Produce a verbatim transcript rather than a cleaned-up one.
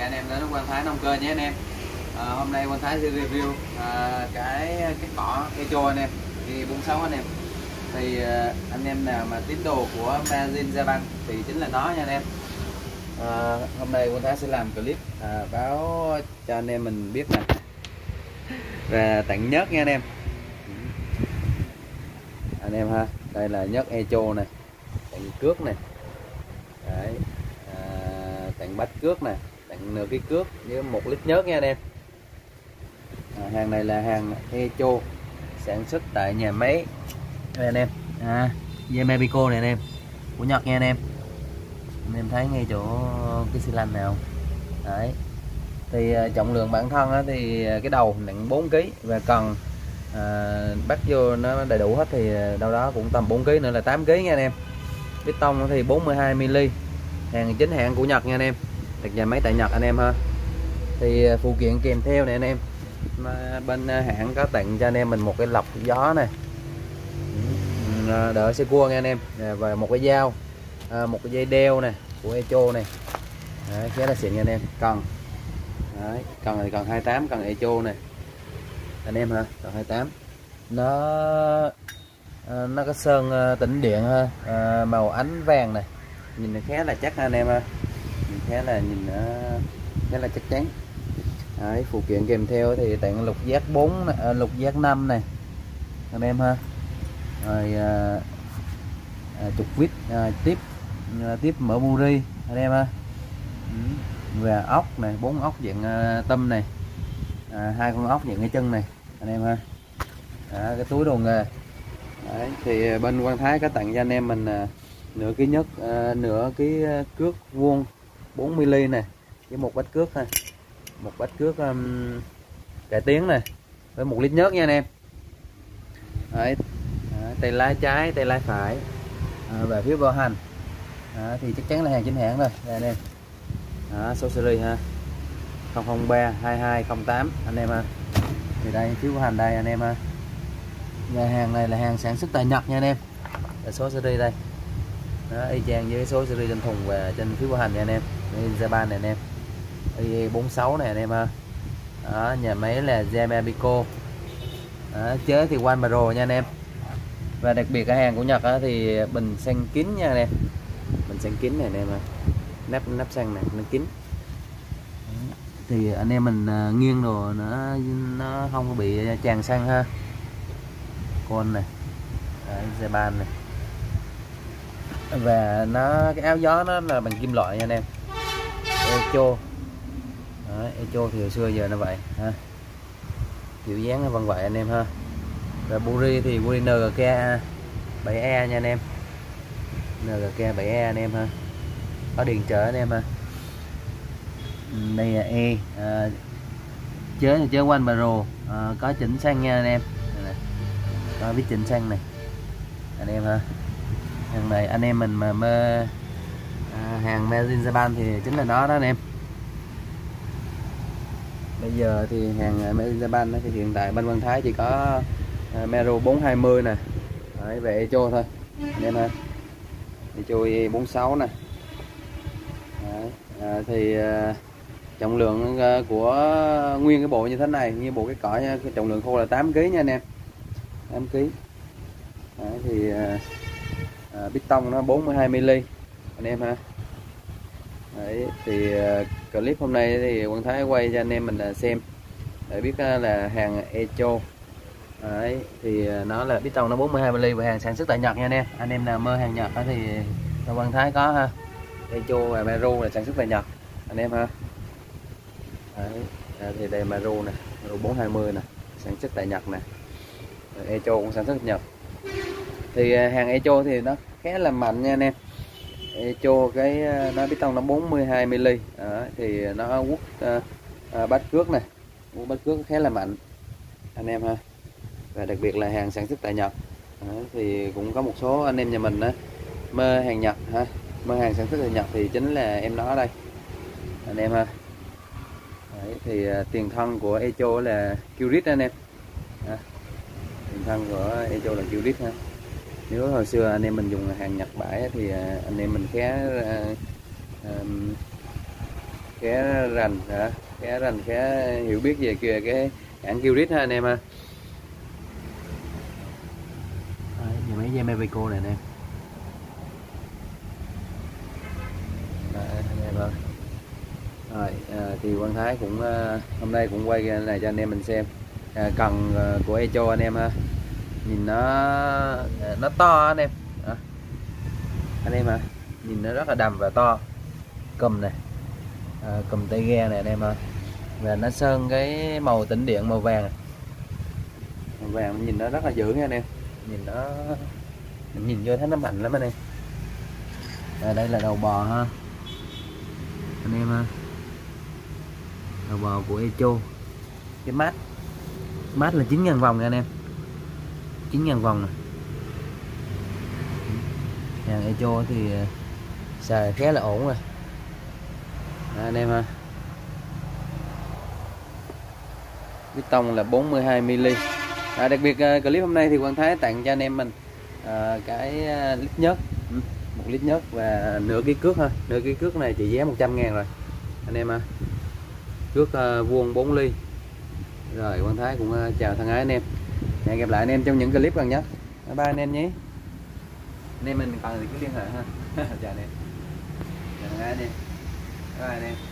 cả anh em đến Quang Thái Nông Cơ nhé anh em. À, hôm nay Quang Thái sẽ review à, cái cái cỏ Echo anh em, E bốn sáu anh em. Thì à, anh em nào mà tín đồ của Mazin Japan thì chính là nó nha anh em. À, hôm nay Quang Thái sẽ làm clip à, báo cho anh em mình biết nè, và tặng nhớt nha anh em. Anh em ha, đây là nhớt Echo này, tặng cước này. Đấy. À, tặng bách cước nè, tặng nửa cái cước với một lít nhớt nha anh em. À, hàng này là hàng Echo sản xuất tại nhà máy đây anh em, à, Yamabico này anh em, của Nhật nha anh em. Anh em thấy ngay chỗ cái xi lanh nào. Đấy. Thì uh, trọng lượng bản thân á, thì cái đầu nặng bốn ký và cần à, bắt vô nó đầy đủ hết thì đâu đó cũng tầm bốn ký nữa là tám ký nha anh em. Piston thì bốn mươi hai mi-li, hàng chính hãng của Nhật nha anh em, đặt nhà máy tại Nhật anh em ha. Thì phụ kiện kèm theo này anh em, bên hãng có tặng cho anh em mình một cái lọc gió này, đỡ xe cua nha anh em, và một cái dao, một cái dây đeo này của Echo này. Đấy, khá là xịn nha anh em. Cần đấy, cần thì cần hai mươi tám, cần Echo này anh em ha, cần hai mươi tám. Nó nó có sơn tĩnh điện ha, à, màu ánh vàng này, nhìn nó khá là chắc anh em ha, nhìn khá là nhìn nó khá là chắc chắn. Đấy, phụ kiện kèm theo thì tặng lục giác bốn, à, lục giác năm này anh em ha, rồi à, à, trục vít, à, tiếp à, tiếp mở buri anh em ha, và ốc này, bốn ốc dạng à, tâm này, à, hai con ốc dạng cái chân này anh em ha. Đó, cái túi đồ nghề. Đấy, thì bên Quang Thái có tặng cho anh em mình à, nửa cái nhất, à, nửa cái cước vuông bốn mi-li này với một bát cước ha, một bát cước um, cải tiến này với một lít nhớt nha anh em. Đấy. Đó, tay lái trái, tay lái phải, à, và phía bảo hành. Đó, thì chắc chắn là hàng chính hãng rồi đây anh em. Đó, số series ha, không không ba hai hai không tám anh em ha. Thì đây phiếu bảo hành đây anh em ha. Nhà hàng này là hàng sản xuất tại Nhật nha anh em, là số series đây. Đó, y chang với số series trên thùng và trên phiếu bảo hành nha anh em. Đây Japan này anh em, E bốn sáu này anh em ha. Đó, nhà máy là Yamabico. Đó, chế thì Wanbaro nha anh em. Và đặc biệt cái hàng của Nhật á, thì bình xăng kín nha anh em, bình xăng kín này anh em ha, nắp nắp xăng này nó kín. Thì anh em mình uh, nghiêng đồ nó nó không có bị tràn xăng ha. Con này, đấy, Japan này, và nó cái áo gió nó là bằng kim loại nha anh em, Echo. Đấy, Echo thì hồi xưa giờ nó vậy ha, kiểu dáng nó vẫn vậy anh em ha. Và buri thì buri en giê ca bảy e nha anh em, en giê ca bảy e anh em ha, có điện trở anh em ha. Đây là E, à, chế là chế Wanbaro, à, có chỉnh xăng nha anh em, này, có biết chỉnh xăng này anh em ha. Hàng này anh em mình mà mơ à, hàng Mazin Japan thì chính là nó đó anh em. Bây giờ thì hàng Mazin Japan thì hiện tại bên Quang Thái chỉ có uh, Mero bốn hai mươi nè, đấy, về Echo thôi anh em ha. Echo E bốn sáu nè. Đấy, à, thì uh, trọng lượng uh, của nguyên cái bộ như thế này, như bộ cái cỏ nha, cái trọng lượng khô là tám ký nha anh em, tám ký. Đấy, thì uh, uh, piston nó bốn mươi hai mi-li anh em ha. Đấy, thì uh, clip hôm nay thì Quang Thái quay cho anh em mình uh, xem để biết uh, là hàng Echo. Đấy, thì uh, nó là piston nó bốn mươi hai mi-li và hàng sản xuất tại Nhật nha anh em. Anh em nào mơ hàng Nhật thì Quang Thái có ha, Echo và Maru là sản xuất tại Nhật anh em ha. Đấy, à, thì đây Maru nè, Maru bốn hai mươi nè, sản xuất tại Nhật nè. Echo cũng sản xuất tại Nhật. Thì uh, hàng Echo thì nó khá là mạnh nha anh em. Echo cái nó piston nó bốn mươi hai mi-li, đó, thì nó quất uh, uh, bát cước này, quất bát cước khá là mạnh anh em ha. Và đặc biệt là hàng sản xuất tại Nhật. Đó, thì cũng có một số anh em nhà mình đó, mơ hàng Nhật ha, mơ hàng sản xuất tại Nhật thì chính là em nó đây anh em ha. Đấy, thì uh, tiền thân của Echo là Kyrit anh em. Đó, tiền thân của Echo là Kyrit ha. Nếu hồi xưa anh em mình dùng hàng Nhật bãi thì anh em mình khá uh, uh, khé rành hả, khé rành khé hiểu biết về kìa cái hãng Kyrit ha anh em ha. Nhà máy dây Mevico này anh em. Đấy, anh em ơi. Rồi à, thì Quang Thái cũng à, hôm nay cũng quay cái này cho anh em mình xem à, cần à, của Echo anh em ha, nhìn nó à, nó to anh em à, anh em à, nhìn nó rất là đầm và to, cầm này à, cầm tay ghe này anh em ơi, và nó sơn cái màu tĩnh điện màu vàng, màu vàng nhìn nó rất là dữ nha anh em, nhìn nó mình nhìn vô thấy nó mạnh lắm anh em. À, đây là đầu bò ha anh em ha, đầu bò của Echo, cái mát mát là chín ngàn vòng nha anh em, chín ngàn vòng này. Hàng Echo thì xài khá là ổn rồi à, anh em ha. Piston là bốn mươi hai mi li. À, đặc biệt clip hôm nay thì Quang Thái tặng cho anh em mình à, cái lít nhớt, một lít nhớt và nửa ký cước ha, nửa ký cước này chỉ giá một trăm ngàn rồi anh em ha, cước uh, vuông bốn ly. Rồi Quang Thái cũng uh, chào thân ái anh em, hẹn gặp lại anh em trong những clip gần nhất. Bye bye anh em nhé, anh em mình cần thì cứ liên hệ ha. Chào anh em, chào thân ái anh em, bye bye anh em.